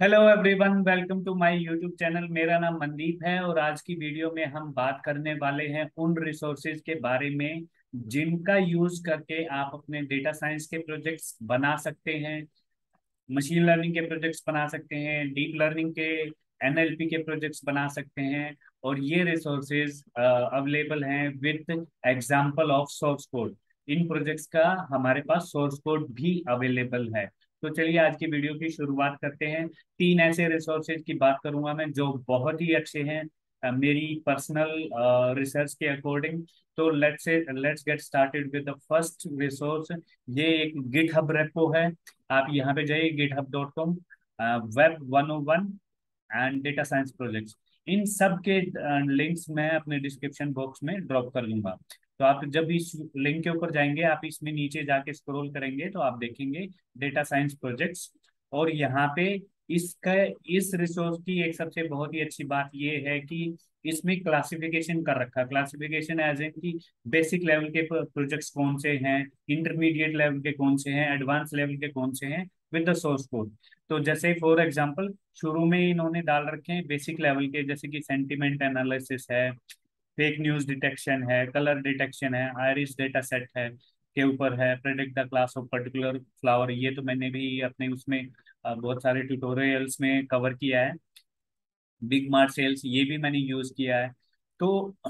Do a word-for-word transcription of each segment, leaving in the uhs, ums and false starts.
Hello everyone, welcome to my YouTube channel. मेरा नाम मनदीप है और आज की वीडियो में हम बात करने वाले हैं उन रिसोर्सेज के बारे में जिनका यूज करके आप अपने डेटा साइंस के प्रोजेक्ट्स बना सकते हैं, मशीन लर्निंग के प्रोजेक्ट्स बना सकते हैं, डीप लर्निंग के एनएलपी के प्रोजेक्ट्स बना सकते हैं। और ये रिसोर्सेज अवेलेबल हैं with example of source code. इन प्रोजेक्ट्स का हमारे पास सोर्स कोड भी अवेलेबल है। तो चलिए आज की वीडियो की शुरुआत करते हैं। तीन ऐसे रिसोर्सेज की बात करूंगा मैं जो बहुत ही अच्छे हैं अ, मेरी पर्सनल रिसर्च के अकॉर्डिंग। तो let's say let's get started with the first resource. ये एक गिटहब रेपो है। आप यहाँ पे जाइए GitHub dot com, web one o one and data science projects. इन सब के लिंक्स मैं अपने डिस्क्रिप्शन बॉक्स में ड्रॉप कर दूंगा। तो आप जब इस लिंक के ऊपर जाएंगे, आप इसमें नीचे जाके स्क्रॉल करेंगे तो आप देखेंगे डेटा साइंस प्रोजेक्ट्स। और यहाँ पे इसका इस रिसोर्स की एक सबसे बहुत ही अच्छी बात ये है कि इसमें क्लासिफिकेशन कर रखा है। क्लासिफिकेशन एज इन की बेसिक लेवल के प्रोजेक्ट्स कौन से हैं, इंटरमीडिएट लेवल के कौन से हैं, एडवांस लेवल के कौन से हैं, विद द सोर्स कोड। तो जैसे फॉर एग्जांपल शुरू में इन्होंने डाल रखे हैं बेसिक लेवल के, जैसे कि सेंटिमेंट एनालिसिस है, फेक न्यूज डिटेक्शन है, कलर डिटेक्शन है, आयरिस डेटा सेट है के ऊपर है, predict the class of particular flower. ये तो मैंने भी अपने उसमें अ, बहुत सारे ट्यूटोरियल्स में कवर किया है। बिग मार्ट सेल्स ये भी मैंने यूज किया है। तो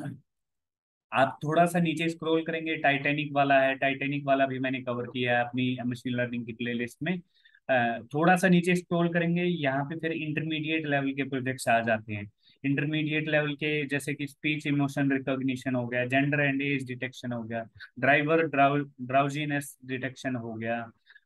आप थोड़ा सा नीचे स्क्रॉल करेंगे, टाइटैनिक वाला है, टाइटैनिक वाला भी मैंने कवर किया है अपनी मशीन लर्निंग की प्लेलिस्ट में। अ, थोड़ा सा नीचे स्क्रॉल करेंगे, यहाँ पे फिर इंटरमीडिएट लेवल के प्रोजेक्ट्स आ जाते हैं। इंटरमीडिएट लेवल के जैसे कि स्पीच इमोशन रिकॉग्निशन हो गया, जेंडर एंड एज डिटेक्शन हो गया, ड्राइवर ड्राउजीनेस डिटेक्शन हो गया,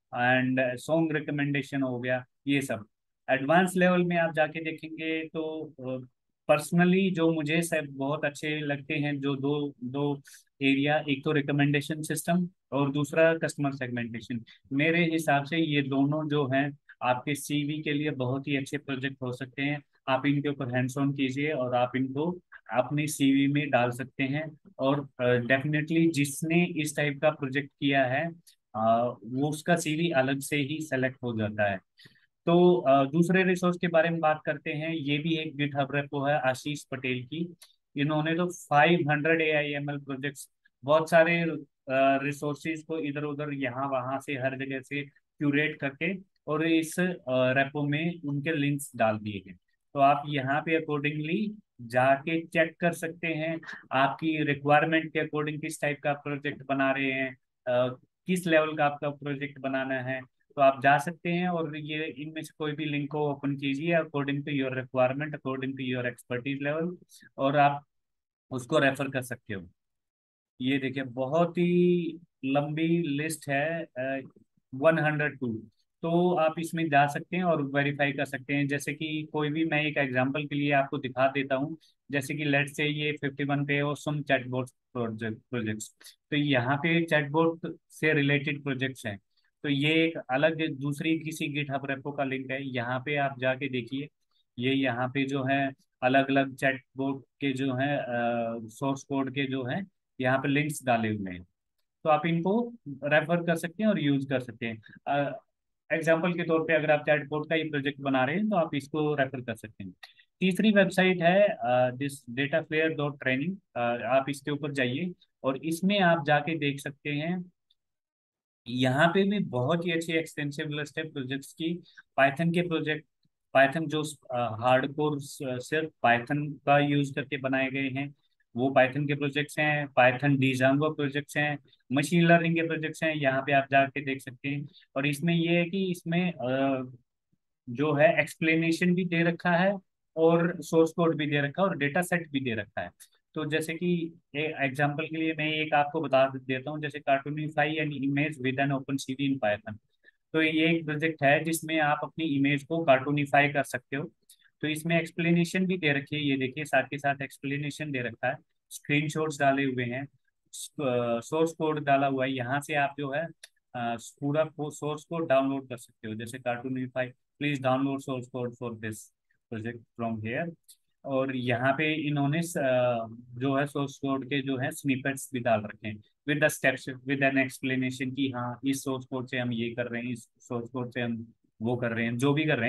एंड सॉन्ग रिकमेंडेशन हो गया, ये सब। एडवांस लेवल में आप जाके देखेंगे तो पर्सनली जो मुझे सब बहुत अच्छे लगते हैं, जो दो दो एरिया, एक तो रिकमेंडेशन सिस्टम और दूसरा कस्टमर सेगमेंटेशन। मेरे हिसाब से ये दोनों जो हैं आपके सीवी के लिए बहुत ही अच्छे प्रोजेक्ट हो सकते हैं। आप इनके ऊपर हैंड्स ऑन कीजिए और आप इनको अपने सीवी में डाल सकते हैं। और डेफिनेटली जिसने इस टाइप का प्रोजेक्ट किया है अ, वो उसका सीवी अलग से ही सेलेक्ट हो जाता है। तो अ, दूसरे रिसोर्स के बारे में बात करते हैं। ये भी एक गिटहब रेपो है आशीष पटेल की। इन्होंने तो five hundred A I M L projects, बहुत सारे रिसोर्सेज को इधर उधर यहाँ वहां से हर जगह से क्यूरेट करके और इस रेपो में उनके लिंक्स डाल दिए गए। तो आप यहाँ पे अकॉर्डिंगली जाके चेक कर सकते हैं आपकी रिक्वायरमेंट के अकॉर्डिंग किस टाइप का प्रोजेक्ट बना रहे हैं, अ, किस लेवल का आपका प्रोजेक्ट बनाना है। तो आप जा सकते हैं और ये इनमें से कोई भी लिंक को ओपन कीजिए according to your requirement, according to your expertise level, और आप उसको रेफर कर सकते हो। ये देखिए बहुत ही लंबी लिस्ट है, वन हंड्रेड टू। तो आप इसमें जा सकते हैं और वेरीफाई कर सकते हैं। जैसे कि कोई भी, मैं एक एग्जांपल के लिए आपको दिखा देता हूँ। जैसे कि लेट्स से ये फिफ्टी वन पे हो सम चैटबॉट प्रोजेक्ट प्रोजेक्ट्स। तो यहाँ पे चैटबॉट से रिलेटेड प्रोजेक्ट्स हैं। तो ये एक अलग दूसरी किसी गिटहब रेपो का लिंक है, यहाँ पे आप जाके देखिए। ये यहाँ पे जो है अलग अलग चैटबॉट के जो है सोर्स कोड के जो है यहाँ पे लिंक्स डाले हुए हैं। तो आप इनको रेफर कर सकते हैं और यूज कर सकते हैं। एग्जाम्पल के तौर पे अगर आप चैटबॉट का ही प्रोजेक्ट बना रहे हैं तो आप इसको रेफर कर सकते हैं। तीसरी वेबसाइट है this data flair dot training. आप इसके ऊपर जाइए और इसमें आप जाके देख सकते हैं। यहाँ पे भी बहुत ही अच्छी एक्सटेंसिव लिस्ट है प्रोजेक्ट्स की। पाइथन के प्रोजेक्ट, पाइथन जो हार्डकोर सिर्फ पाइथन का यूज करके बनाए गए हैं, वो पाइथन के प्रोजेक्ट्स हैं। पाइथन डिजांगो प्रोजेक्ट्स हैं, मशीन लर्निंग के प्रोजेक्ट्स हैं, यहाँ पे आप जाके देख सकते हैं। और इसमें ये है कि इसमें अ, जो है एक्सप्लेनेशन भी दे रखा है और सोर्स कोड भी दे रखा है और डेटा सेट भी दे रखा है। तो जैसे कि एग्जांपल के लिए मैं एक आपको बता देता हूँ, जैसे cartoonify an image with an open CV in Python. तो ये एक प्रोजेक्ट है जिसमें आप अपनी इमेज को कार्टूनिफाई कर सकते हो। तो इसमें एक्सप्लेनेशन भी दे रखी है, ये देखिए साथ के साथ एक्सप्लेनेशन दे रखा है, स्क्रीनशॉट्स डाले हुए हैं, सोर्स कोड डाला हुआ है। यहाँ से आप जो है अ, पूरा सोर्स कोड डाउनलोड कर सकते हो। जैसे cartoonify, please download source code for this project from here. और यहाँ पे इन्होंने अ, जो है सोर्स कोड के जो है स्निपेट्स भी डाल रखे हैं with the steps, with an explanation कि हाँ इस सोर्स कोड से हम ये कर रहे हैं, इस सोर्स कोड से हम वो कर रहे हैं, जो भी कर रहे हैं।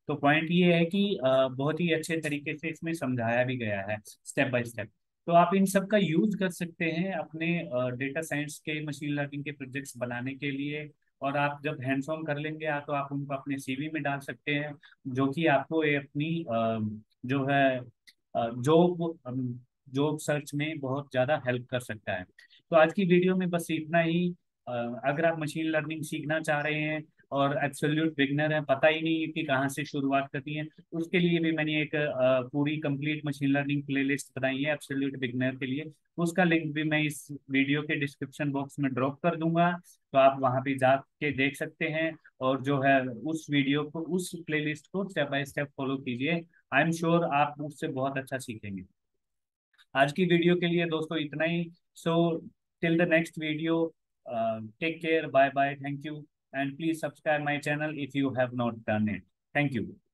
तो पॉइंट ये है कि अ, बहुत ही अच्छे तरीके से इसमें समझाया भी गया है स्टेप बाय स्टेप। तो आप इन सब का यूज कर सकते हैं अपने डेटा साइंस के, मशीन लर्निंग के प्रोजेक्ट्स बनाने के लिए। और आप जब हैंड्स ऑन कर लेंगे आ, तो आप उनको अपने सीवी में डाल सकते हैं, जो कि आपको ये अपनी अ, जो है जॉब जॉब सर्च में बहुत ज़्यादा हेल्प कर सकता है। तो आज की वीडियो में बस इतना ही। अ, अगर आप मशीन लर्निंग सीखना चाह रहे हैं और एब्सोल्यूट बिगनर है, पता ही नहीं है कि कहाँ से शुरुआत करनी है, उसके लिए भी मैंने एक अ, पूरी कंप्लीट मशीन लर्निंग प्लेलिस्ट बनाई है एब्सोल्यूट बिगनर के लिए। उसका लिंक भी मैं इस वीडियो के डिस्क्रिप्शन बॉक्स में ड्रॉप कर दूंगा, तो आप वहाँ पे जाके देख सकते हैं। और जो है उस वीडियो को, उस प्लेलिस्ट को स्टेप बाय स्टेप फॉलो कीजिए। आई एम श्योर आप उससे बहुत अच्छा सीखेंगे। आज की वीडियो के लिए दोस्तों इतना ही। So till the next video, take care, bye bye, thank you, and please subscribe my channel if you have not done it. Thank you.